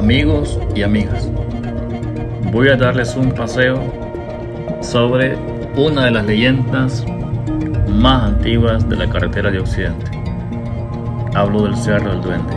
Amigos y amigas, voy a darles un paseo sobre una de las leyendas más antiguas de la carretera de Occidente. Hablo del Cerro del Duende.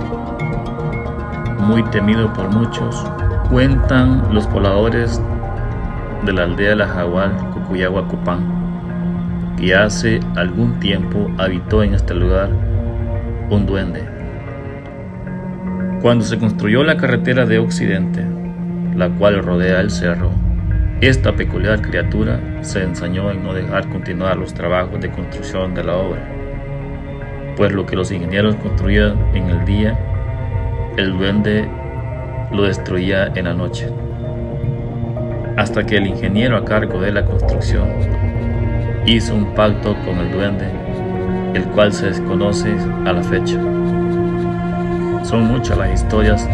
Muy temido por muchos, cuentan los pobladores de la aldea de La Jagual, Cocuyagua, Copán, que hace algún tiempo habitó en este lugar un duende. Cuando se construyó la carretera de Occidente, la cual rodea el cerro, esta peculiar criatura se ensañó en no dejar continuar los trabajos de construcción de la obra, pues lo que los ingenieros construían en el día, el duende lo destruía en la noche, hasta que el ingeniero a cargo de la construcción hizo un pacto con el duende, el cual se desconoce a la fecha. Son muchas las historias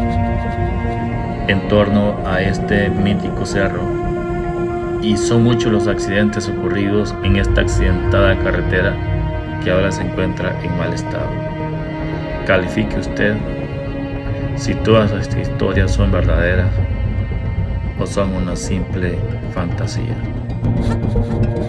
en torno a este mítico cerro y son muchos los accidentes ocurridos en esta accidentada carretera que ahora se encuentra en mal estado. Califique usted si todas estas historias son verdaderas o son una simple fantasía.